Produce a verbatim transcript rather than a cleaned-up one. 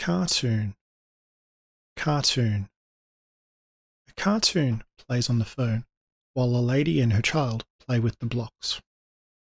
Cartoon. Cartoon. A cartoon plays on the phone while a lady and her child play with the blocks.